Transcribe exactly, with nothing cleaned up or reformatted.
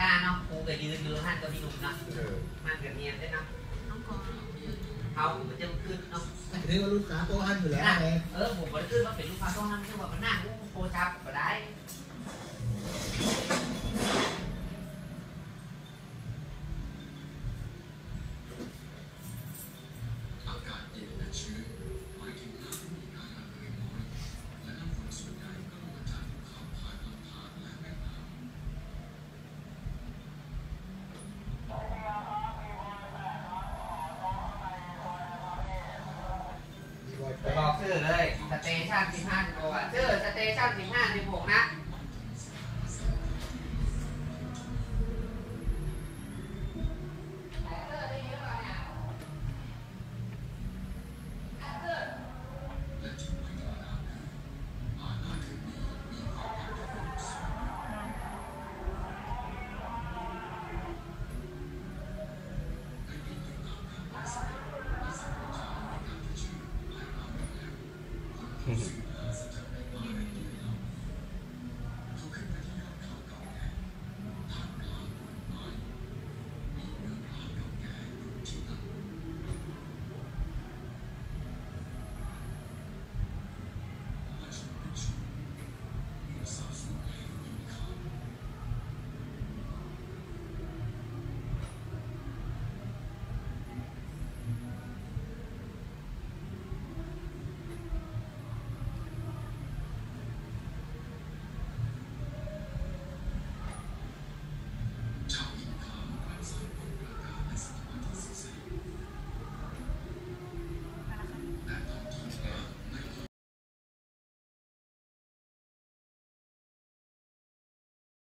าเนาะกูก็ยืนอยู่หันกับพี่หนุ่มเนาะมันกับเนียนได้เนาะเขามันจะขึ้นเนาะนี่ว่าลูกค้าโต๊ะหันอยู่แล้วไงเออผมก็ขึ้นมาเป็นลูกค้าโต๊ะหันไม่ใช่ว่ามันนั่งโคชับก็ได้บอกชื่อเลยสเตชันสิบห้าสิบหกชื่อสเตชันสิบห้าสิบหกนะ Mm-hmm.